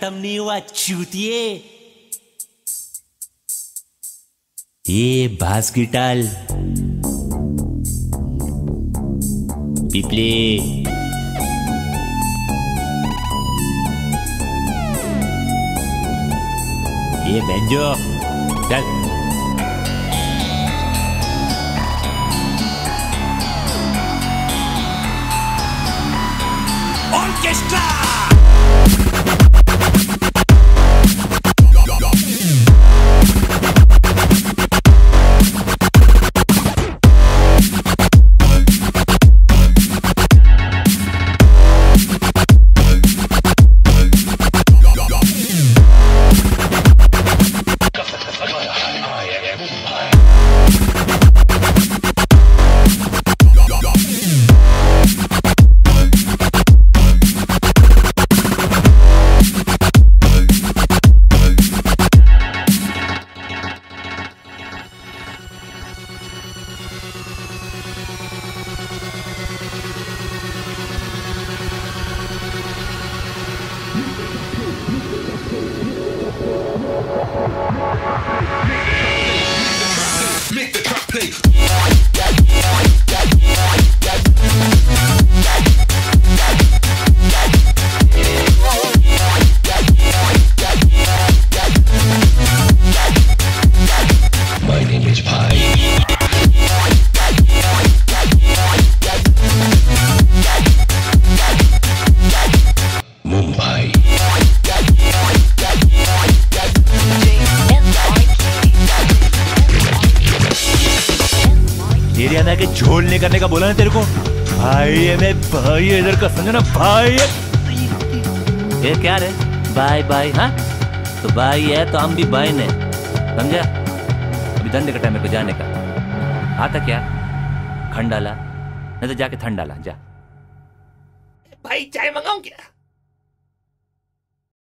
खत्म नहीं हुआ चूतिए। ये बास की टाल पिपले, ये बेंजो चल। ऑर्केस्ट्रा एरिया के झोल नहीं करने का बोला ना तेरे को। भाई है मैं भाई है इधर का, समझो ना भाई है। ये क्या रे बाय बाय? हाँ तो भाई है तो हम भी भाई ने, समझा? अभी धंधे का टाइम मेरे को जाने का। आता क्या खंड डाला नहीं तो जाके ठंड डाला जा। भाई चाय मंगाऊं क्या?